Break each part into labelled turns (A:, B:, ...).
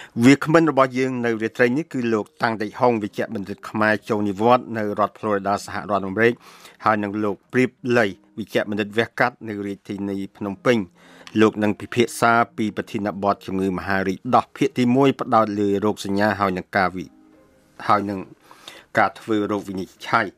A: Việc mìnhរបស់យើងនៅរាត្រីនេះគឺលោកតាំងតេហុងវិជ្ជបណ្ឌិតខ្មែរចូលនិវត្តន៍នៅរដ្ឋ Florida សហរដ្ឋអាមេរិកហើយនឹងលោកព្រៀបលីវិជ្ជបណ្ឌិតវះកាត់នៅរាជធានីភ្នំពេញលោកនឹងពិភាក្សាពីប្រធានបទជំងឺមហារីកដោះភាគទី1ផ្ដោតលើរោគសញ្ញាហើយនឹងការធ្វើរោគវិនិច្ឆ័យ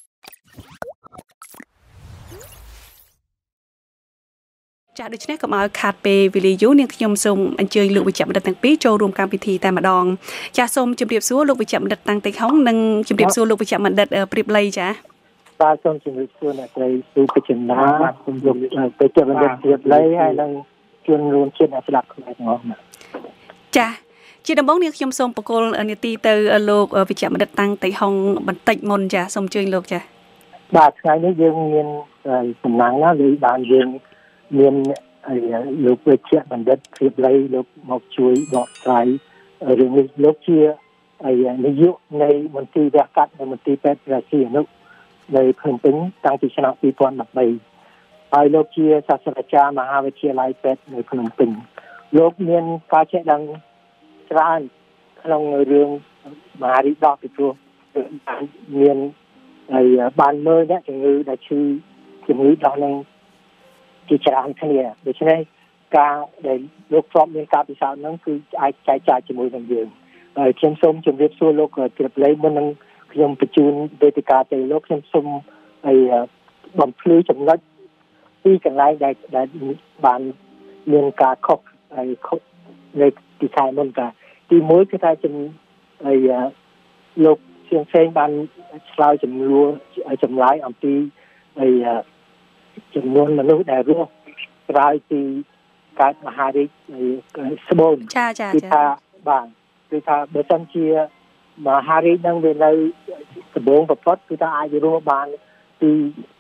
B: ចាដូច្នេះកុំឲ្យខាត់ពេលវេលាយូរនាងខ្ញុំសូមអញ្ជើញលោកវិជ្ជបណ្ឌិតទាំងពីរចូលរួមកម្មវិធីតែម្ដងចាសូមជម្រាបសួរលោកវិជ្ជបណ្ឌិតតាំងតេហុងនិងជម្រាបសួរលោកវិជ្ជបណ្ឌិតព្រៀបលីចា
C: បាទសូមជម្រាបសួរអ្នកស្រីស៊ូពិចិន្តាសូមជម្រាបវិជ្ជបណ្ឌិតព្រៀបលីហើយនិងជនរួមជាតិអ្នកស្ដាប់ខ្មែរទាំងអស់
B: ចាជាដំបូងនាងខ្ញុំសូមបកគលនីតិទៅលោកវិជ្ជបណ្ឌិតតាំងតេហុងបន្តិចមុនចាសូមអញ្ជើញលោកចា
C: បាទថ្ងៃនេះយើងមានសំណាងណាស់លើបានយើងមានលោកវិជ្ជបណ្ឌិតព្រៀបលីលោកមកជួយបកស្រាយរឿងនេះលោកជានាយកនៃមន្ទីរវះកាត់នៃមន្ទីរពេទ្យរាជានុនៅភ្នំពេញតាំងពីឆ្នាំ2013ហើយលោកជាសាស្ត្រាចារ្យមហាវិទ្យាល័យពេទ្យនៅភ្នំពេញលោកមានការចេះដឹងច្រើនក្នុងរឿងមហារីកដោះពីព្រោះមានបានមើលអ្នកជំងឺដែលឈឺជំងឺដោះនឹងជាច្រើនគ្នាដូច្នេះការដែលលោកធ្លាប់មានការពិសោធន៍ហ្នឹងគឺអាចចែកចាយជាមួយនឹងយើងហើយខ្ញុំសូមជម្រាបសួរលោកជ្រាបលេមុននឹងខ្ញុំបញ្ជូនវេទិកាទៅលោកខ្ញុំសូមបំភ្លឺចំណុចពីកន្លែងដែលបានមានការខុសនៅទីខែមុនទី1គឺថាលោកជាងផ្សេងបានឆ្លើយចម្លើយអំពីចំនួនមនុស្សដែលរស់ក្រោយពីកើតមហារីកស្បូន
B: គឺ
C: ថាបាទគឺថាបើសិនជាមហារីកនឹងវានៅដំបូងបំផុតគឺថាអាចរស់បានពី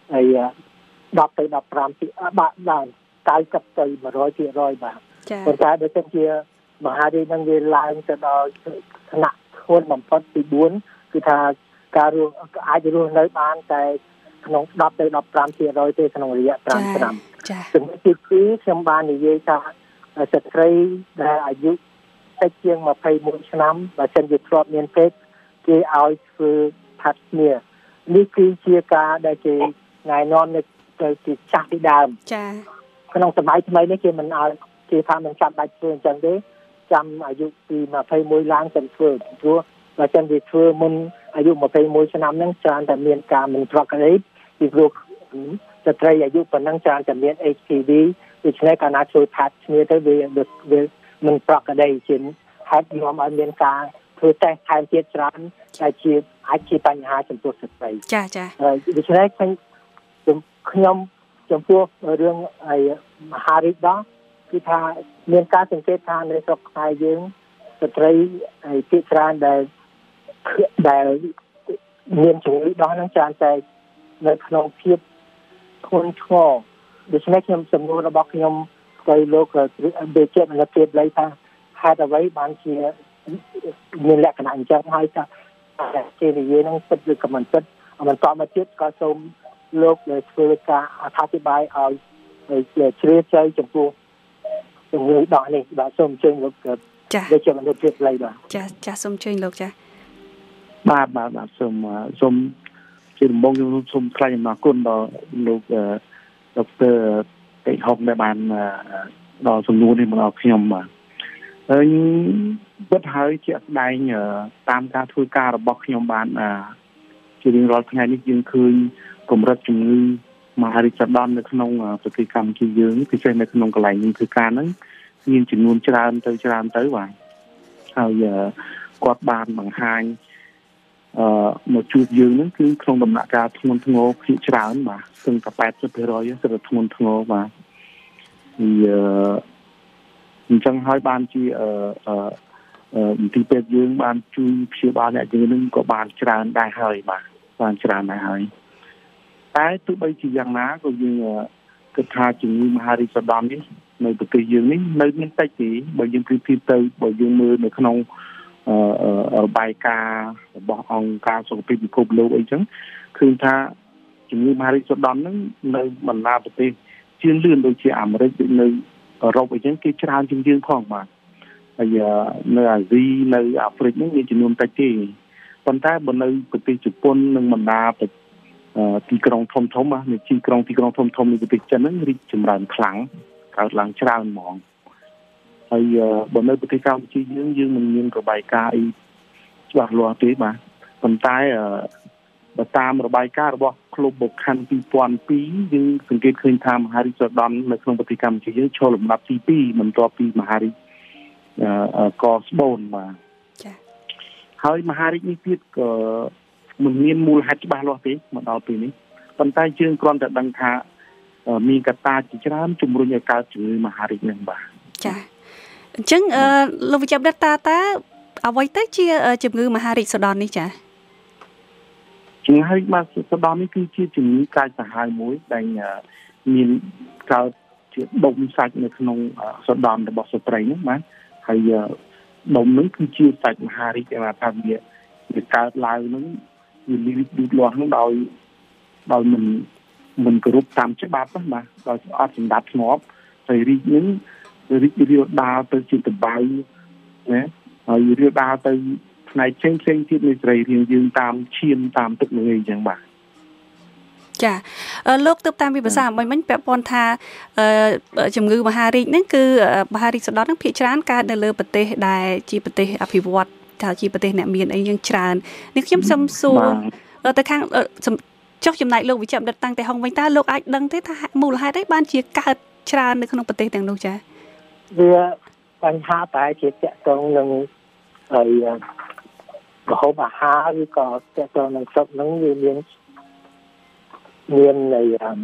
C: 10ទៅ15ទីបាទដល់90ទៅ100%បាទប៉ុន្តែបើសិនជាមហារីកនឹងវាឡើងទៅដល់ថ្នាក់ធ្ងន់បំផុតទី4គឺថាការរស់អាចរស់នៅបានតែក្នុង10ទៅ15%ទេក្នុងរយៈ5ឆ្នាំចំណុចទី2ខ្ញុំបាននិយាយថាស្ត្រីដែលអាយុតិចជាង21ឆ្នាំបើសិនជាធ្លាប់មានពេទ្យគេឲ្យធ្វើផាត់គ្នានេះគឺជាការដែលគេណែនាំទៅជាចាស់ពីដើមក្នុងសម័យថ្មីនេះគេមិនឲ្យគេថាមិនចាំបាច់ធ្វើអញ្ចឹងទេចាំអាយុពី21ឡើងទៅធ្វើព្រោះបើសិនជាធ្វើមុនអាយុ21ឆ្នាំហ្នឹងច្រើនតែមានការមិនប្រក្រតីពីព្រោះស្ត្រីអាយុប៉ុណ្ណឹងច្រើនតែមាន HPV ដូច្នេះកាលណាជួយផាត់គ្នាទៅវាមិនប្រក្រតីជាហេតុនាំឲ្យមានការធ្វើតេស្តថែមទៀតច្រើនដែលអាចជាបញ្ហាចំពោះស្ត្រី
B: ចា
C: ដូច្នេះខ្ញុំចំពោះរឿងមហារីកដោះគឺថាមានការសង្កេតថានៅស្រុកខ្មែរយើងស្ត្រីភាគច្រើនដែលមានជំងឺដោះហ្នឹងច្រើនតែនៅក្នុងភាពធ្ងន់ធ្ងរដូច្នេះខ្ញុំសំណួររបស់ខ្ញុំទៅលោកវិជ្ជបណ្ឌិតព្រៀបលីថាហេតុអ្វីបានជាមានលក្ខណៈអញ្ចឹងហើយថាជានិយាយហ្នឹងពិតឬក៏មិនពិតបន្តមកទៀតក៏សូមលោកធ្វើការអធិប្បាយឲ្យជ្រាបជ្រៅចំពោះជំងឺដោះនេះបាទសូមអញ្ជើញលោកវិជ្ជបណ្ឌិតព្រៀបលីបាទ
B: ចាសូមអញ្ជើញលោកចា
D: បាទសូមជាដំបូងខ្ញុំសូមថ្លែងអំណរគុណដល់លោកដុកទ័រតេហុងដែលបានដល់សំណួរនេះមកដល់ខ្ញុំបាទហើយពិតហើយជាក់ស្ដែងតាមការធ្វើការរបស់ខ្ញុំបានជារៀងរាល់ថ្ងៃនេះយើងឃើញកម្រិតជំងឺមហារីកដន់នៅក្នុងប្រទេសកម្ពុជាយើងពិសេសនៅក្នុងកន្លែងនេះធ្វើការហ្នឹងមានចំនួនច្រើនទៅបាទហើយគាត់បានបង្ហាញមកជួបយើងហ្នឹងគឺក្នុងដំណាក់កាលធ្ងន់ធ្ងរភាគច្រើនបាទស្ទើរតែ 80% ស្ទើរតែធ្ងន់ធ្ងរបាទអញ្ចឹងហើយបានជាមន្ទីរពេទ្យយើងបានជួយព្យាបាលអ្នកជំងឺហ្នឹងក៏បានច្រើនដែរហើយបាទបានច្រើនដែរហើយតែទោះបីជាយ៉ាងណាក៏យើងគិតថាជំងឺមហារីកដន់នេះនៅប្រទេសយើងនេះនៅមានតិចទេបើយើងប្រៀបធៀបទៅបើយើងមើលនៅក្នុងរបាយការណ៍របស់អង្គការសុខភាពពិភពលោកអីចឹងឃើញថាជំងឺមហារីកដន់ហ្នឹងនៅបណ្ដាប្រទេសជឿនលឿនដូចជាអាមេរិកដូចនៅអឺរ៉ុបអីចឹងគេច្រើនជាងយើងផងបាទហើយនៅអាស៊ីនៅអាហ្វ្រិកហ្នឹងមានចំនួនតិចទេប៉ុន្តែបើនៅប្រទេសជប៉ុននិងបណ្ដាទីក្រុងធំៗនៅទីក្រុងធំនៃប្រទេសចិនហ្នឹងរីកចម្រើនខ្លាំងកើតឡើងច្រើនហ្មងហើយបើនៅប្រទេសកម្ពុជាយើងមិនមានរបាយការណ៍អីច្បាស់លាស់ទេបាទប៉ុន្តែបើតាមរបាយការណ៍របស់ក្លឹបបូខាន2002យើងសង្កេតឃើញថាមហារីកសូដននៅក្នុងប្រទេសកម្ពុជាយើងឈរលំដាប់ទី2បន្ទាប់ពីមហារីកកស្បូនបាទចា៎ហើយមហារីកនេះទៀតក៏មិនមានមូលហេតុច្បាស់លាស់ទេមកដល់ពេលនេះប៉ុន្តែយើងគ្រាន់តែដឹងថាមានកត្តាជាច្រើនជំរុញឲ្យកើតជំងឺមហារីកនឹងបាទ
B: ចា៎អញ្ចឹងលោកវិជ្ជបណ្ឌិតតាអ្វីទៅជាជំងឺមហារីកសូដននេះចា៎
D: ជំងឺហើយបាទសូដននេះគឺជាជំងឺកាចសាហាវមួយដែលមានកើតជាដុំសាច់នៅក្នុងសូដនរបស់ស្ត្រីហ្នឹងបាទហើយដុំហ្នឹងគឺជាសាច់មហារីកដែលថាវាកើតឡើងហ្នឹងវាលូតលាស់ហ្នឹងដោយមិនគោរពតាមច្បាប់បាទដោយអត់សម្ដាប់ធ្នាប់ហើយរីកហ្នឹងរីករាលដាលទៅជាតបៅណាហើយរាលដាលទៅផ្នែកផ្សេងទៀតនៃសរីរាង្គយើងតាមឈាមតាមទឹកល្ងអញ្ចឹងបាទ
B: ចាលោកទៅតាមវិភាសាមិញពាក់ព័ន្ធថាជំងឺមហារីកហ្នឹងគឺមហារីកសូដនហ្នឹងភាគច្រើនកើតនៅលើប្រទេសដែលជាប្រទេសអភិវឌ្ឍថាជាប្រទេសអ្នកមានអីយ៉ាងច្រើននេះខ្ញុំសូមសួរទៅខាងចុះចំណែកលោកវិជ្ជបណ្ឌិតតាំងតែហុងវិញតើលោកអាចដឹងទេថាមូលហេតុអីបានជាកើតច្រើននៅក្នុងប្រទេសទាំងនោះចា
C: វាបញ្ហាតែជាតកតងនឹងហើយម្ហូបអាហារឬក៏តកតងនឹងស្រុកហ្នឹងវាមាននៃ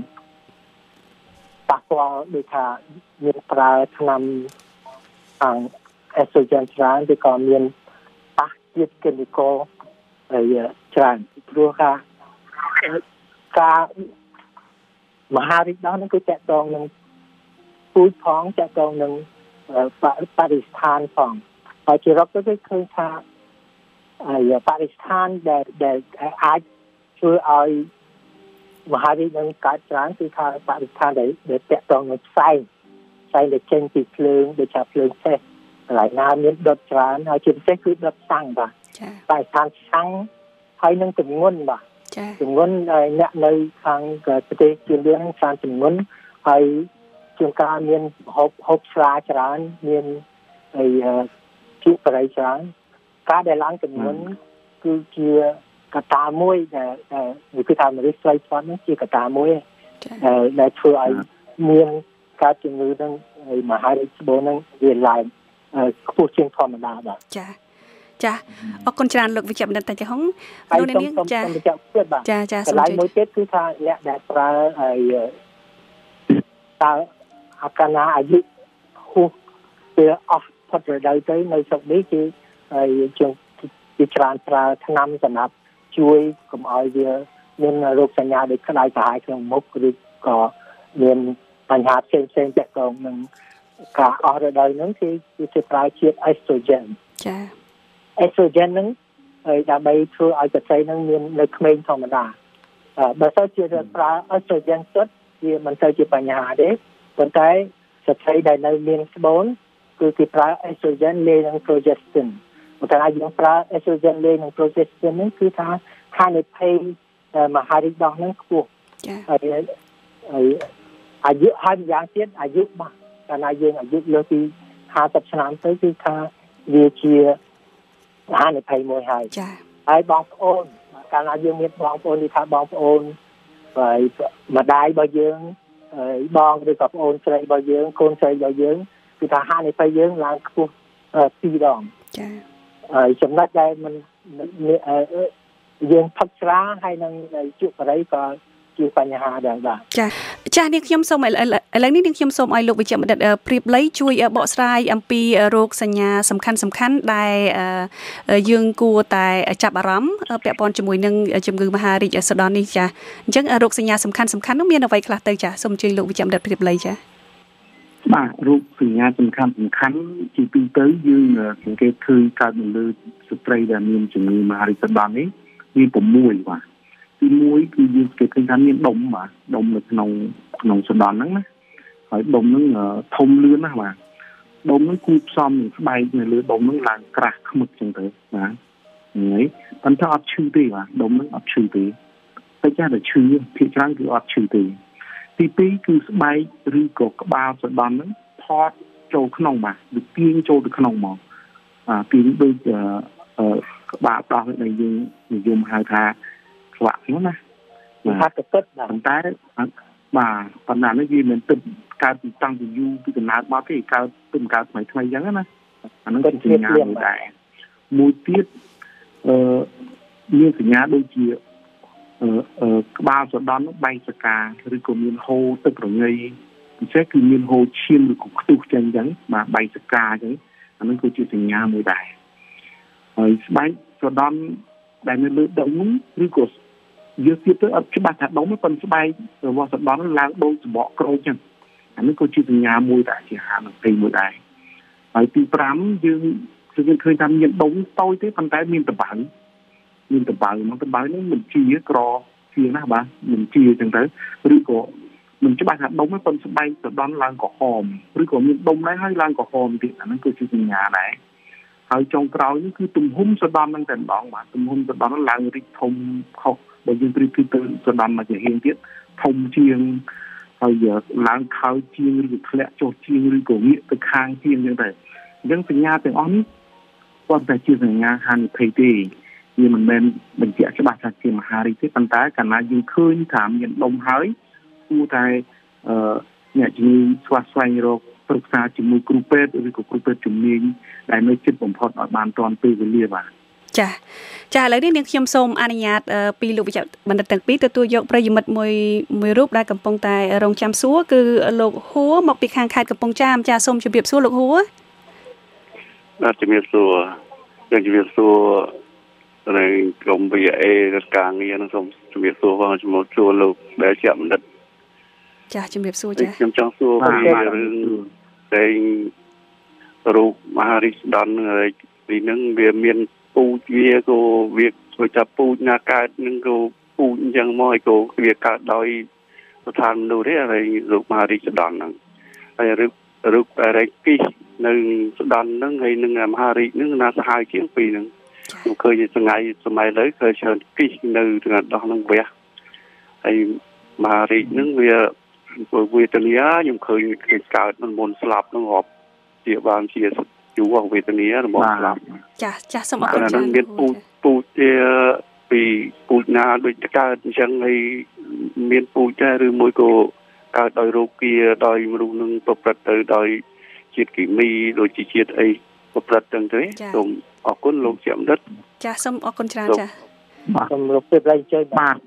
C: ប៉ះពាល់ដូចថាមានប្រើថ្នាំខាងអេស្ត្រូហ្សែនច្រើនឬក៏មានប៉ះជាតិគីមីកហើយច្រើនព្រោះការមហារីកដល់ហ្នឹងគឺតកតងនឹងពូជផងតកតងនឹងបរិស្ថានផងហើយជារាប់ទៅគឺឃើញថាបរិស្ថានដែលអាចធ្វើឲ្យមហារីកនឹងកើតច្រើនគឺថាបរិស្ថានដែលតកតងនឹងផ្សែងដែលចេញពីភ្លើងដូចជាភ្លើងសេះកន្លែងណាមានដុតច្រើនហើយជាពិសេសគឺដុតសាំងបាទបរិស្ថានសាំងហើយនឹងទម្ងន់បាទទម្ងន់អ្នកនៅខាងប្រទេសជឿនលឿននឹងសានទម្ងន់ហើយជាងការមានហូបស្រាច្រើនមានជាបរិយាច្រើនការដែលឡើងទម្ងន់គឺជាកត្តាមួយដែលគឺថាមនុស្សស្រីស្វាត់ហ្នឹងជាកត្តាមួយដែលធ្វើឲ្យមានការជំងឺនឹងមហារីកស្បូនហ្នឹងវាឡើងខ្ពស់ជាងធម្មតាបាទ
B: ចាអរគុណច្រើនលោកវិជ្ជបណ្ឌិតតាចាហុងលោកនាងចា
C: កន្លែងមួយទៀតគឺថាអ្នកដែលប្រើហើយតើអាកាណាអាយុហួសពេលអស់ផុតរដូវទៅនៅស្រុកនេះគឺហើយជាច្រើនប្រើថ្នាំសម្រាប់ជួយកុំឲ្យវាមានរោគសញ្ញាដូចក្តៅក្រហាយក្នុងមុខឬក៏មានបញ្ហាផ្សេងៗទាក់ទងនឹងការអស់រដូវហ្នឹងគឺជាប្រើជាតិអេស្ត្រូហ្សែន
B: ចា
C: អេស្ត្រូហ្សែនហ្នឹងហើយដើម្បីធ្វើឲ្យស្ត្រីហ្នឹងមាននៅក្មេងធម្មតាបើសិនជាប្រើអេស្ត្រូហ្សែនសុទ្ធវាមិនទៅជាបញ្ហាទេប៉ុន្តែស្ត្រីដែលនៅមានស្បូនគឺគេប្រើអេស្ត្រូហ្សែនលាយនឹងប្រូហ្ចេស្ទីនបើថាយើងប្រើអេស្ត្រូហ្សែនលាយនឹងប្រូហ្ចេស្ទីនហ្នឹងគឺថាហានិភ័យមហារីកដោះហ្នឹងខ្ពស់ហើយអាយុហើយម្យ៉ាងទៀតអាយុបាទកាលណាយើងអាយុលើសពី50ឆ្នាំទៅគឺថាវាជាហានិភ័យមួយហើយហើយបងប្អូនកាលណាយើងមានបងប្អូននេះថាបងប្អូនហើយម្ដាយរបស់យើងហើយបងឬក៏ប្អូនស្រីរបស់យើងកូនស្រីរបស់យើងគឺថាហានិភ័យយើងឡើងខ្ពស់2ដង
B: ចា
C: ហើយចំណុចដែលมันយើងផឹកស្រាហើយនឹងជក់បរិយក៏ជាបញ្ហាដែរបាទ
B: ចានាងខ្ញុំសូមឥឡូវនេះនាងខ្ញុំសូមឲ្យលោកវិជ្ជបណ្ឌិតព្រៀបល័យជួយបកស្រាយអំពីរោគសញ្ញាសំខាន់ដែលយើងគួរតែចាប់អារម្មណ៍ពាក់ព័ន្ធជាមួយនឹងជំងឺមហារីកសូដននេះចាអញ្ចឹងរោគសញ្ញាសំខាន់នោះមានអ្វីខ្លះទៅចាសូមជួយលោកវិជ្ជបណ្ឌិតព្រៀបល័យចា
D: បាទរោគសញ្ញាសំខាន់ជាទូទៅយើងសង្កេតឃើញកើតនៅលើស្ត្រីដែលមានជំងឺមហារីកសូដននេះមាន6បាទទី1គឺយើងគេឃើញថាមានដុំបាទដុំនៅក្នុងសូដនហ្នឹងណាហើយដុំហ្នឹងធំលឿនណាស់បាទ đốm nó cụp xóm bay người lừa đốm nó là crack mực chẳng tới đó ấy cònถ้า ọt ឈឺទេបាទដុំនឹងអត់ឈឺទេតែចាស់តែឈឺភាគច្រើនគឺអត់ឈឺទេទី2គឺស្បែកឬក៏ក្បាលសដន់ហ្នឹងថតចូលក្នុងបាទវាទាញចូលទៅក្នុងមកទាញដូចក្បាលដោះដែលយើងនិយមហៅថាស្វាក់ហ្នឹងណាបាទទៅទឹកប៉ុន្តែបាទប៉ុន្តែនេះវាមិនទឹកកើតពីតាំងពីយូរពីកំណើតមកទេកើតពីកើតថ្មីថ្មីអញ្ចឹងណាអាហ្នឹងគឺជាសញ្ញាមួយដែរមួយទៀតមានសញ្ញាដូចជាក្បាលសដន់បែកសកាឬក៏មានហូរទឹករញ៉ៃពិសេសគឺមានហូរឈាមឬក៏ខ្ទុះចឹងអញ្ចឹងបាទបែកសកាអញ្ចឹងអាហ្នឹងគឺជាសញ្ញាមួយដែរហើយស្បែកសដន់ដែលនៅលើដុំឬក៏យើងទៀតទៅអត់ច្បាស់ថាដុំប៉ុន្តែស្បែករបស់សដន់ឡើងដូចច្បកក្រូចចឹងអានេះក៏ជាសញ្ញាមួយដែរជាហានិភ័យមួយដែរហើយទី5យើងឃើញថាមានដុំតូចទេប៉ុន្តែមានតបៅនោះតបៅនេះមិនជាក្រជាណាបាទមិនជាអញ្ចឹងទៅឬក៏មិនច្បាស់ថាដុំទេប៉ុន្តែស្បែកសដន់ឡើងក្រហមឬក៏មានដុំដែរហើយឡើងក្រហមទៀតអាហ្នឹងគឺជាសញ្ញាដែរហើយចុងក្រោយនេះគឺទំហំសដន់ហ្នឹងតែម្ដងបាទទំហំសដន់ឡើងរីកធំខុសបើយើងប្រៀបធៀបទៅសដន់មួយជាហៀងទៀតធំជាងហើយឡើងខោជាងឬក៏ធ្លាក់ចុះជាងឬក៏ងាកទៅខាងជាងអញ្ចឹងទៅអញ្ចឹងសញ្ញាទាំងអស់នេះគាត់តែជាសញ្ញាហានិភ័យទេវាមិនមែនបញ្ជាក់ច្បាស់ថាជាមហារីកទេប៉ុន្តែកាលណាយើងឃើញថាមានដុំហើយគួរតែអ្នកជំនាញស្វែងរកប្រឹក្សាជាមួយគ្រូពេទ្យឬក៏គ្រូពេទ្យជំនាញដែលនៅជិតបំផុតឲ្យបានទាន់ពេលវេលាបាទ
B: ចាឥឡូវនេះនាងខ្ញុំសូមអនុញ្ញាតពីលោកវិជ្ជបណ្ឌិតទាំងពីរទទួលយកប្រិយមិត្តមួយរូបដែលកំពុងតែរងចាំសួរគឺលោកហួរមកពីខាងខេត្តកំពង់ចាមចាសូមជម្រាបសួរលោកហួរ
E: បាទជំរាបសួរជំរាបសួរនៅក្រុម VA រដ្ឋការងារនឹងសូមជំរាបសួរផងជំរាបសួរលោកដែលជាបណ្ឌិត
B: ចាជំរាបសួរចា
E: ខ្ញុំចង់សួរពីរឿងតែរូបមហារីកដនហើយពីនឹងវាមានពូជវាក៏វាធ្វើថាពូជណាកើតនឹងក៏ពូជអញ្ចឹងមកក៏វាកើតដោយស្ថានមនុស្សទេហើយរូបមហារីកដនហ្នឹងហើយរូបរ៉េគីនៅស្ដន់ហ្នឹងហើយនឹងមហារីកហ្នឹងណាសាហាវជាងពីហ្នឹងខ្ញុំឃើញសម័យលើឃើញច្រើនគិះនៅក្នុងដោះហ្នឹងវះហើយមហារីកហ្នឹងវាវេទនាខ្ញុំឃើញគេកើតមុនស្លាប់ហ្នឹងរាប់ជាបានជាយូរវេទនារបស់ស្លាប់
B: ចាសូមអរគុណ
E: ច្រើនមានពូជជាពីពូជណាដូចកើតអញ្ចឹងហើយមានពូជដែរឬមួយក៏កើតដោយរោគាដោយមនុស្សនឹងប្រព្រឹត្តទៅដោយជាតិគីមីដូចជាជាតិអីប្រព្រឹត្តទាំងទេសូមអរគុណលោកជាបណ្ឌិត
B: ចាសូមអរគុណច្រើនចា
C: សូមលោកពេទ្យឡើងជួយ
D: បាទ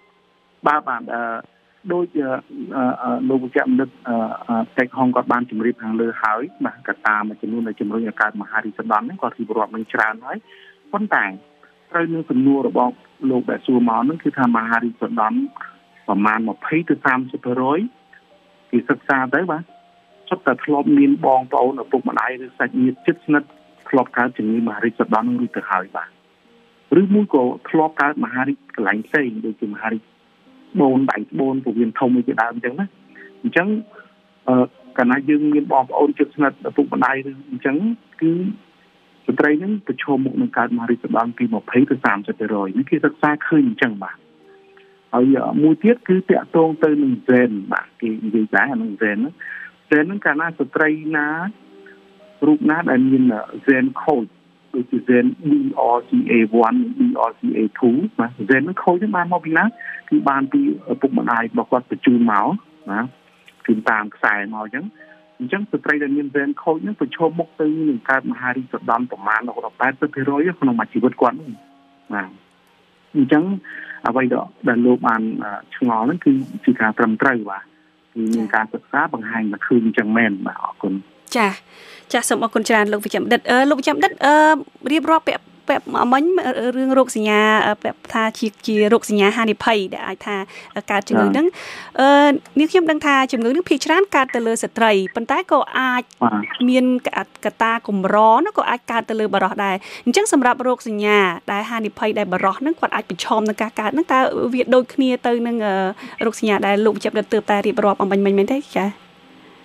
D: ដូចលោកវិជ្ជបណ្ឌិតតែហងគាត់បានជម្រាបខាងលើហើយបាទកត្តាមួយចំនួនដែលជំរុញឲ្យកើតមហារីកសដន់ហ្នឹងគាត់រៀបរាប់នឹងច្រើនហើយប៉ុន្តែត្រូវនឹងសំណួររបស់លោកដែលសួរមកហ្នឹងគឺថាមហារីកសដន់ប្រមាណ20ទៅ30% ពីសិក្សាទៅបាទសុទ្ធតែធ្លាប់មានបងប្អូនឪពុកម្ដាយឬសាច់ញាតិជិតស្និទ្ធធ្លាប់កើតជំងឺមហារីកសដន់នឹងរួចទៅហើយបាទឬមួយក៏ធ្លាប់កើតមហារីកកន្លែងផ្សេងដូចជាមហារីកបូនដៃបូនពោះវៀនធំអីជាដើមអញ្ចឹងណាអញ្ចឹងកាលណាយើងមានបងប្អូនជិតស្និទ្ធឪពុកម្ដាយឬអញ្ចឹងគឺស្ត្រីនឹងប្រឈមមុខនឹងកើតមហារីកសដន់ពី20ទៅ30%នេះគេសិក្សាឃើញអញ្ចឹងបាទហើយមួយទៀតគឺតាក់ទងទៅនឹងហ្សែនបាទគេនិយាយដែរអានឹងហ្សែនហ្នឹងកាលណាស្ត្រីណារូបណាដែលមានហ្សែនខូចដូចជាហ្សែន BRCA1 BRCA2 បាទហ្សែនហ្នឹងខូចបានមកពីណាគឺបានពីឪពុកម្ដាយរបស់គាត់បញ្ជូនមកណាគឺតាមខ្សែមកអញ្ចឹងស្ត្រីដែលមានហ្សែនខូចហ្នឹងប្រឈមមុខទៅនឹងកើតមហារីកសដន់ប្រមាណរហូតដល់ 80% ក្នុងមួយជីវិតគាត់ហ្នឹងបាទអញ្ចឹងអ្វីដែលលោកបានឆ្ងល់ហ្នឹងគឺជាការត្រឹមត្រូវបាទគឺមានការសិក្សាបង្ហាញថាឃើញអញ្ចឹងមែនបាទអរគុណ
B: ចាសូមអរគុណច្រើនលោកវិជ្ជបណ្ឌិតលោកវិជ្ជបណ្ឌិតរៀបរាប់ពាក់មិញរឿងរោគសញ្ញាពាក់ថាជារោគសញ្ញាហានិភ័យដែលអាចថាកើតជំងឺហ្នឹងនេះខ្ញុំដឹងថាជំងឺនេះភាគច្រើនកើតទៅលើស្ត្រីប៉ុន្តែក៏អាចមានកត្តាកម្រណាក៏អាចកើតទៅលើបុរសដែរអញ្ចឹងសម្រាប់រោគសញ្ញាដែលហានិភ័យដែលបុរសហ្នឹងគាត់អាចប្រឈមនឹងការកើតហ្នឹងតើវាដូចគ្នាទៅនឹងរោគសញ្ញាដែលលោកវិជ្ជបណ្ឌិតទើបតែរៀបរាប់អំបញ្ញមិញមែនទេចា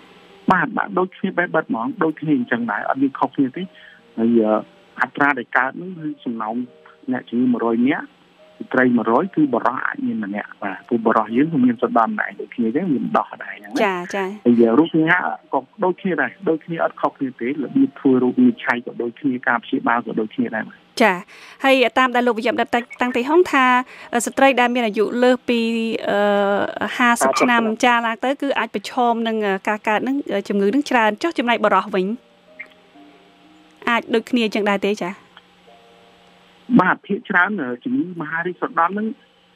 D: បាទដូចគ្នាបែបបាត់ហ្មងដូចគ្នាអញ្ចឹងដែរអត់មានខុសគ្នាទេហើយអត្រាដែលកើតហ្នឹងគឺសំណោមអ្នកជំងឺ100នាក់ស្ត្រី100គឺបរិសុទ្ធអាចមានម្នាក់បាទព្រោះបរិសុទ្ធយើងក៏មានសន្តំដែរដូចគ្នាទេមានដោះដែរហ្នឹង
B: ចា
D: ហើយរូបសញ្ញាក៏ដូចគ្នាដែរដូចគ្នាអត់ខុសគ្នាទេរបៀបធ្វើរូបវិនិច្ឆ័យក៏ដូចគ្នាការព្យាបាលក៏ដូចគ្នាដែរ
B: ចាហើយតាមដែលលោកវិជ្ជបណ្ឌិតតាំងទីហុងថាស្ត្រីដែលមានអាយុលើសពី50ឆ្នាំចាឡើងទៅគឺអាចប្រឈមនឹងការកើតនឹងជំងឺនឹងច្រើនចុះចំណែកបរិសុទ្ធវិញអាចដូចគ្នាចឹងដែរទេចា
D: បាទភាគច្រើនជំងឺមហារីកស្រដន់ហ្នឹង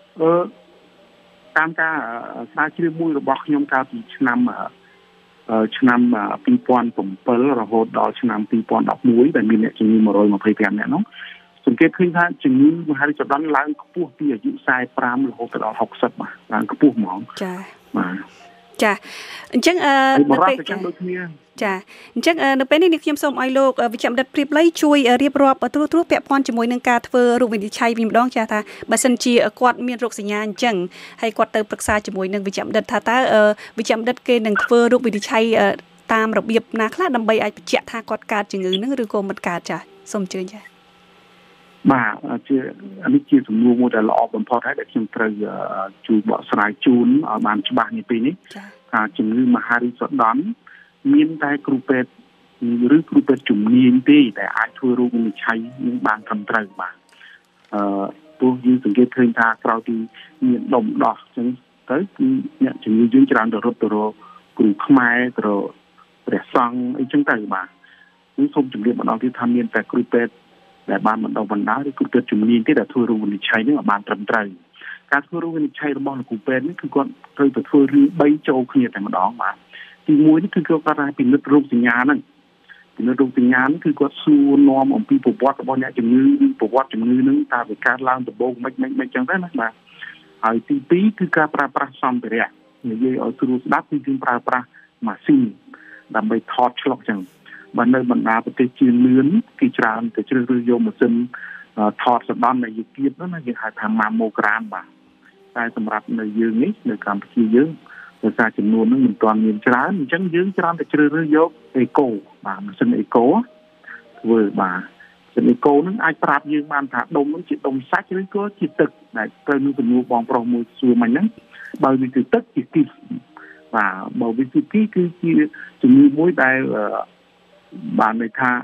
D: តាមការស្រាវជ្រាវមួយរបស់ខ្ញុំកាលពីឆ្នាំ2007រហូតដល់ឆ្នាំ2011ដែលមានអ្នកជំងឺ125នាក់នោះសង្កេតឃើញថាជំងឺមហារីកស្រដន់ឡើងខ្ពស់ពីអាយុ45រហូតដល់60បាទឡើងខ្ពស់ហ្មង
B: ចា
D: បាទ
B: ចាអញ្ចឹង
D: នៅពេលដូចគ្នា
B: ចាអញ្ចឹងនៅពេលនេះខ្ញុំសូមឲ្យលោកវិជ្ជបណ្ឌិតព្រាបលីជួយរៀបរាប់ត្រួសពាក់ព័ន្ធជាមួយនឹងការធ្វើរូបវិនិច្ឆ័យវិញម្ដងចាថាបើសិនជាគាត់មានរោគសញ្ញាអញ្ចឹងហើយគាត់ទៅប្រឹក្សាជាមួយនឹងវិជ្ជបណ្ឌិតថាតើវិជ្ជបណ្ឌិតគេនឹងធ្វើរូបវិនិច្ឆ័យតាមរបៀបណាខ្លះដើម្បីឲ្យបញ្ជាក់ថាគាត់កើតជំងឺនឹងឬក៏មិនកើតចាសូមអញ្ជើញចា
D: បាទនេះជាសំណួរមួយដែលល្អបំផុតហើយដែលខ្ញុំត្រូវជួយបកស្រាយជូនឲ្យបានច្បាស់នេះពីនេះថាជំងឺមហារីកស្រដន់មានតែគ្រូពេទ្យឬគ្រូពេទ្យជំនាញទេដែលអាចធ្វើរូបវិនិច្ឆ័យនឹងបានត្រឹមត្រូវបាទទោះយើងសង្កេតឃើញថាក្រោយពីមានដុំដោះអញ្ចឹងទៅគឺអ្នកជំងឺយើងច្រើនទៅរត់ទៅរកគ្រូខ្មែរទៅរកព្រះសង្ឃអីចឹងទៅបាទគឺសូមជម្រាបម្ដងទៀតថាមានតែគ្រូពេទ្យដែលបានបណ្ដុះបណ្ដាលឬគ្រូពេទ្យជំនាញទេដែលធ្វើរូបវិនិច្ឆ័យនឹងឲ្យបានត្រឹមត្រូវការធ្វើរូបវិនិច្ឆ័យរបស់លោកគ្រូពេទ្យនេះគឺគាត់ត្រូវទៅធ្វើរឿង3ចូលគ្នាតែម្ដងបាទទី1នេះគឺគាត់ថាពិនិត្យរោគសញ្ញាហ្នឹងពិនិត្យរោគសញ្ញាហ្នឹងគឺគាត់សួរនាំអំពីប្រវត្តិរបស់អ្នកជំងឺប្រវត្តិជំងឺហ្នឹងតើវាកើតឡើងដំបូងមិនចឹងទៅណាបាទហើយទី2គឺការប្រើប្រាស់សម្ភារៈនិយាយឲ្យស្រួលស្ដាប់គឺយើងប្រើប្រាស់ម៉ាស៊ីនដើម្បីថតឆ្លុះចឹងបាទនៅបណ្ដាប្រទេសជឿនលឿនគេច្រើនទៅជ្រើសរើសយកម៉ាស៊ីនថតសណ្ដាំនៃយគៀបហ្នឹងណាយើងហៅថា mammogram បាទតែសម្រាប់នៅយើងនេះនៅកម្ពុជាយើងដោយសារចំនួនហ្នឹងមិនទាន់មានច្រើនអញ្ចឹងយើងច្រើនតែជ្រើសរើសយកអេកូបាទម៉ាស៊ីនអេកូធ្វើបាទម៉ាស៊ីនអេកូហ្នឹងអាចប្រាប់យើងបានថាដុំហ្នឹងជាដុំសាច់ឬក៏ជាទឹកដែលត្រូវនឹងចំនួនបងប្រុសមួយសួរមិញហ្នឹងបើវាជាទឹកជាគីសបាទបើវាជាគីសគឺជាជំងឺមួយដែលបានន័យថា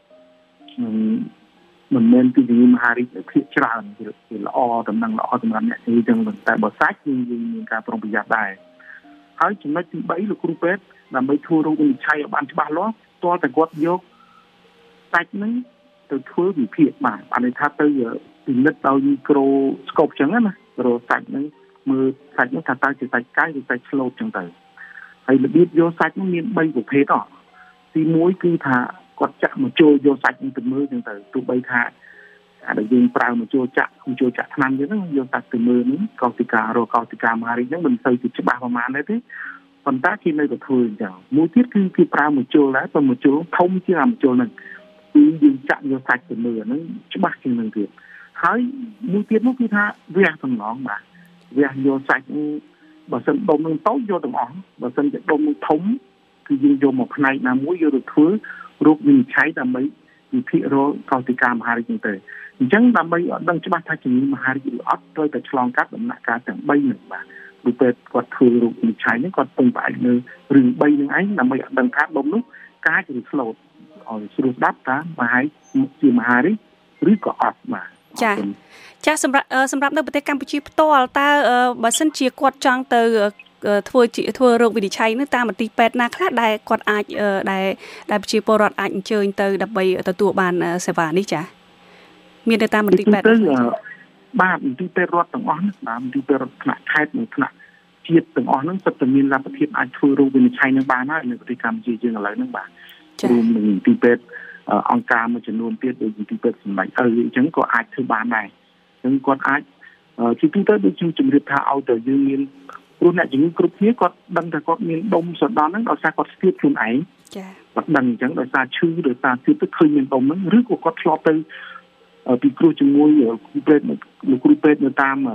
D: មិនមែនពីជំងឺមហារីកភាគច្រើនវាល្អដំណឹងល្អសម្រាប់អ្នកជំងឺចឹងតែបើសាច់យើងមានការប្រុងប្រយ័ត្នដែរហើយចំណុចទី3លោកគ្រូពេទ្យដើម្បីធ្វើរោគវិនិច្ឆ័យឲ្យបានច្បាស់លាស់ទាល់តែគាត់យកសាច់ហ្នឹងទៅធ្វើវិភាគបាទបានន័យថាទៅពិនិត្យដោយមីក្រូស្កូបចឹងណារកសាច់ហ្នឹងមើលសាច់ហ្នឹងថាតើជាសាច់កាយឬសាច់ឆ្លូតចឹងទៅហើយរបៀបយកសាច់ហ្នឹងមាន3ប្រភេទទី1គឺថាគាត់ចាក់មកចូលយកសាច់នឹងទៅមើលចឹងទៅទោះបីថាអាដែលយើងប្រើមកចូលចាក់ថ្នាំចឹងយកសាច់ទៅមើលហ្នឹងកោសិការរកកោសិកាមហារីកហ្នឹងមិនសូវជាច្បាស់ប្រហែលទេប៉ុន្តែគេនៅតែធ្វើអញ្ចឹងមួយទៀតគឺគេប្រើមកចូលដែរប៉ុន្តែមកចូលធំជាងអាមកចូលហ្នឹងគឺយើងចាក់យកសាច់ទៅមើលហ្នឹងច្បាស់ជាងនឹងទៀតហើយមួយទៀតនោះគឺថាវះសំណងបាទវះយកសាច់បើសិនដុំនឹងតូចយកទាំងអស់បើសិនជាដុំនឹងធំគឺយើងយកមកផ្នែកណាមួយយកទៅធ្វើរូបវិនិច្ឆ័យដើម្បីវិភាគរកកោសិកាមហារីកហ្នឹងទៅអញ្ចឹងដើម្បីឲ្យដឹងច្បាស់ថាជំងឺមហារីកឬអត់ត្រូវតែឆ្លងកាត់ដំណាក់កាលទាំង3ហ្នឹងបាទពីពេលគាត់ធ្វើរូបវិនិច្ឆ័យហ្នឹងគាត់ពឹងផ្អែកលើរឿង3ហ្នឹងឯងដើម្បីឲ្យដឹងថាដុំនោះកាចឬស្លូតឲ្យស្រួលស្ដាប់ថាជាមហារីកឬក៏អត់បាទ
B: ចាសម្រាប់នៅប្រទេសកម្ពុជាផ្ទាល់តើបើសិនជាគាត់ចង់ទៅធ្វើរោគវិនិច្ឆ័យនោះតាមមន្ទីរពេទ្យណាខ្លះដែលគាត់អាចដែលប្រជាពលរដ្ឋអាចអញ្ជើញទៅដើម្បីទទួលបានសេវានេះចាមាននៅតាមមន្ទីរពេទ្យ
D: បាទមន្ទីរពេទ្យរដ្ឋទាំងអស់ហ្នឹងបាទមន្ទីរពេទ្យរដ្ឋថ្នាក់ខេត្តនិងថ្នាក់ជាតិទាំងអស់ហ្នឹងសុទ្ធតែមានលទ្ធភាពអាចធ្វើរោគវិនិច្ឆ័យនឹងបានហើយនៅប្រទេសកម្ពុជាយើងឥឡូវហ្នឹងបាទរួមនឹងមន្ទីរពេទ្យអង្គការមួយចំនួនទៀតដូចមន្ទីរពេទ្យសម្ដេចអញ្ចឹងក៏អាចធ្វើបានដែរអញ្ចឹងគាត់អាចជាទូទៅដូចខ្ញុំជម្រាបថាឲ្យតែយើងមានព្រោះអ្នកជំងឺគ្រប់គ្នាគាត់ដឹងថាគាត់មានដុំសណ្ដានហ្នឹងដោយសារគាត់ស្ទាបខ្លួនឯងចាគាត់ដឹងអញ្ចឹងដោយសារឈឺដោយសារស្ទាបទៅឃើញមានដុំហ្នឹងឬក៏គាត់ធ្លាប់ទៅពីគ្រូជំនួយគ្រូពេទ្យលោកគ្រូពេទ្យនៅតាម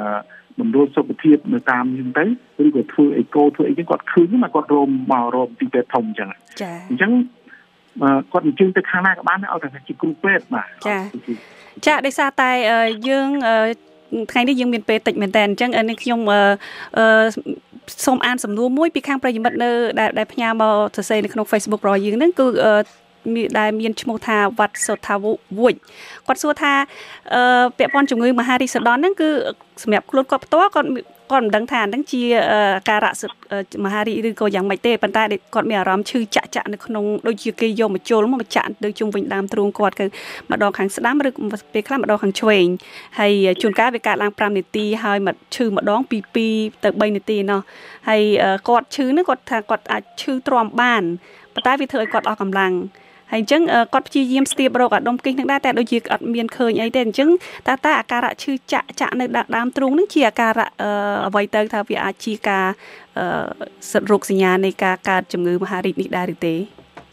D: mình luôn sụp thiệt người tam như thế rồi có thưa eco thưa cái quạt khứ mà quạt rôm màu rôm thì về thông chẳng chẳng mà quạt chương từ khang na các bạn ở thành chỉ cung pet mà
B: chả để xa tay dươngថ្ងៃនេះយើងមានពេលតិចមែនតើអញ្ចឹងនេះខ្ញុំសូមអានសំណួរមួយពីខាងប្រិយមិត្តនៅដែលផ្ញើមកសរសេរនៅក្នុង Facebook របស់យើងហ្នឹងគឺដែលមានឈ្មោះថាវត្តសុថាវុជគាត់សួរថាពាក់ព័ន្ធជំងឺមហារីកសដនហ្នឹងគឺសម្រាប់ខ្លួនគាត់ផ្ទាល់គាត់មិនដឹងថាហ្នឹងជាការៈមហារីកឬក៏យ៉ាងម៉េចទេប៉ុន្តែគាត់មានអារម្មណ៍ឈឺចាក់នៅក្នុងដូចជាគេយកមកជុលមកចាក់ទៅជុំវិញដើមទ្រូងគាត់គឺម្ដងខាងស្ដាំឬពេលខ្លះម្ដងខាងឆ្វេងហើយជួនកាលវាកើតឡើង5នាទីហើយមកឈឺម្ដងពី2ទៅ3នាទីណោះហើយគាត់ឈឺហ្នឹងគាត់ថាគាត់អាចឈឺទ្រាំបានប៉ុន្តែវាធ្វើឲ្យគាត់អស់កម្លាំងហើយអញ្ចឹងគាត់ព្យាយាមស្ទាបរកអាដុំគិសនឹងដែរតែដូចជាអត់មានឃើញអីទេអញ្ចឹងតើអាការៈឈឺចាក់នៅដើមទ្រូងនឹងជាអាការៈអ្វីទៅថាវាអាចជាការរោគសញ្ញានៃការកើតជំងឺមហារីកនេះដែរឬទេ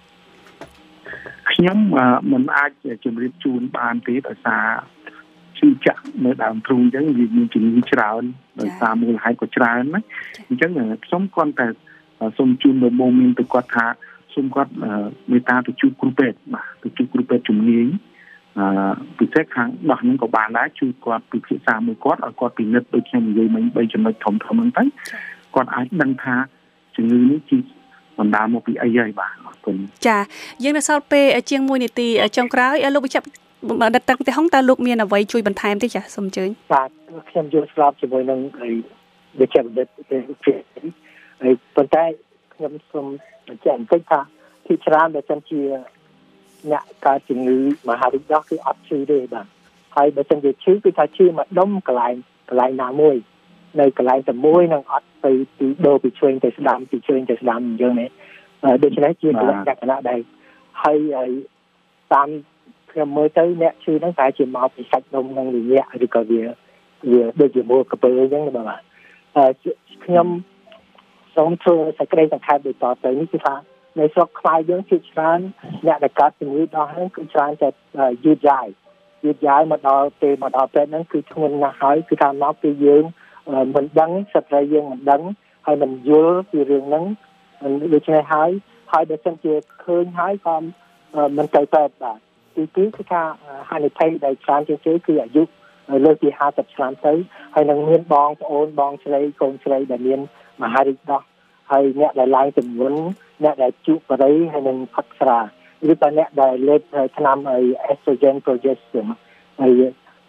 D: ខ្ញុំមិនអាចជម្រាបជូនបានទេដោយសារឈឺចាក់នៅដើមទ្រូងអញ្ចឹងវាមានជំងឺច្រើនដោយសារមូលហេតុក៏ច្រើនណាអញ្ចឹងខ្ញុំគាត់តែសូមជូនដំបូងមានទៅគាត់ថាសូមគាត់មេត្តាទៅជួបគ្រូពេទ្យបាទទៅជួបគ្រូពេទ្យជំនាញពិសេសខាងដោះហ្នឹងក៏បានដែរជួយគាត់ពិភាក្សាមួយគាត់ឲ្យគាត់ពិនិត្យដូចខ្ញុំនិយាយមិញ3ចំណុចធំហ្នឹងទៅគាត់អាចដឹងថាជំងឺនេះជាបណ្ដាលមកពីអីហើយបាទអរគុណ
B: ចាយើងនៅសល់ពេលជាង1នាទីចុងក្រោយលោកវិជ្ជបណ្ឌិតតាំងទីហុងតើលោកមានអ្វីជួយបន្ថែមទេចាសូមអញ្ជើញ
C: បាទខ្ញុំយល់ស្របជាមួយនឹងវិជ្ជបណ្ឌិតហើយប៉ុន្តែខ្ញុំសូមបញ្ជាក់បន្តិចថាទីច្រើនដែលចឹងជាអ្នកកើតជំងឺមហារីកដោះគឺអត់ឈឺទេបាទហើយបើចឹងជាឈឺគឺថាឈឺមកដុំកន្លែងណាមួយនៅកន្លែងតែមួយនឹងអត់ទៅពីដូរពីឆ្វេងទៅស្ដាំពីឆ្វេងទៅស្ដាំអញ្ចឹងនេះដូច្នេះជាលក្ខណៈដែរហើយតាមខ្ញុំមើលទៅអ្នកឈឺហ្នឹងតែជាមកពីសាច់ដុំនឹងរយៈឬក៏វាដូចជាមួលកពើអញ្ចឹងបាទខ្ញុំសូមធ្វើសេចក្តីសង្ខេបដូចតទៅនេះគឺថានៅស្រុកខ្មែរយើងជាច្រើនអ្នកដែលកើតជំងឺដោះហ្នឹងគឺច្រើនតែយឺតយ៉ាវមកដល់ពេលមកដល់ពេលហ្នឹងគឺធ្ងន់ណាស់ហើយគឺថាមកពីយើងមិនដឹងស្ត្រីយើងមិនដឹងហើយមិនយល់ពីរឿងហ្នឹងដូច្នេះហើយបើសិនជាឃើញហើយក៏មិនទៅពេទ្យបាទទីគឺថាហានិភ័យដែលច្រើនជាងគេគឺអាយុលើសពី50ឆ្នាំទៅហើយនឹងមានបងប្អូនបងស្រីកូនស្រីដែលមានមហារីកដោះហើយអ្នកដែលឡើងចំនួនអ្នកដែលជក់បរិយហើយនឹងផឹកស្រាឬក៏អ្នកដែលលេបថ្នាំestrogen progesterone ហើយ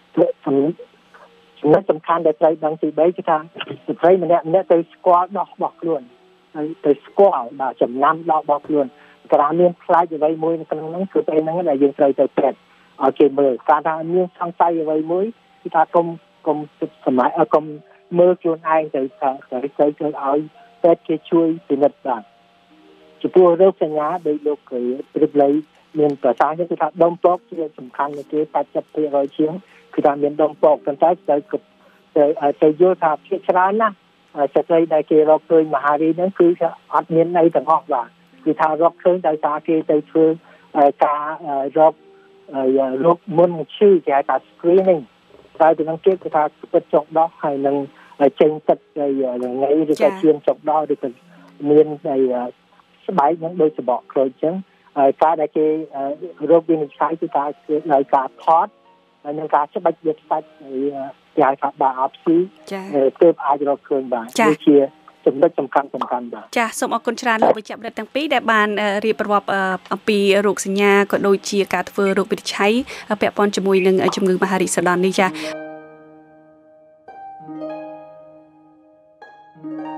C: ចំណុចសំខាន់ដែលត្រូវដឹងទី3គឺថាស្ត្រីម្នាក់ទៅស្គាល់ដោះរបស់ខ្លួនហើយទៅស្គាល់ដល់ចំណាំដោះរបស់ខ្លួនក្រៅមានខ្លាចអ្វីមួយនៅក្នុងហ្នឹងគឺពេលហ្នឹងដែលយើងត្រូវទៅពេទ្យឲ្យគេមើលការថាមានសង្ស័យអ្វីមួយគឺថាកុំសម័យកុំមើលខ្លួនឯងទៅថាទៅឲ្យពេទ្យគេជួយពិនិត្យបាទចំពោះរោគសញ្ញាដោយលោកព្រិបលីមានប្រសាសន៍គឺថាដុំពកជាសំខាន់ជាងគេ80%ជាងគឺថាមានដុំពកប៉ុន្តែទៅយល់ថាភាគច្រើនណាស្ត្រីដែលគេរកឃើញមហារីកហ្នឹងគឺអត់មានអីទាំងអស់បាទគឺថារកឃើញដោយសារគេទៅធ្វើការរកមុនឈឺគេហៅថា screening តែពីនឹងគេគឺថាពិតចុកដោះហើយនឹងចេញទឹកថ្ងៃឬក៏ឈាមចុកដោះឬក៏មានស្បែកហ្នឹងដូចសបកក្រូចអញ្ចឹងការដែលគេរោគវិនិច្ឆ័យគឺថាគឺដោយការថតហើយនឹងការច្បិចយកសាច់គេហៅថា biopsy ទើបអាចរកឃើញបាននេះជាចំណុចសំខាន់បាទ
B: ចាសសូមអរគុណច្រើនលោកវិជ្ជបណ្ឌិតទាំងពីរដែលបានរៀបរាប់អំពីរោគសញ្ញាក៏ដូចជាការធ្វើរោគវិនិច្ឆ័យពាក់ព័ន្ធជាមួយនឹងជំងឺមហារីកសដននេះចា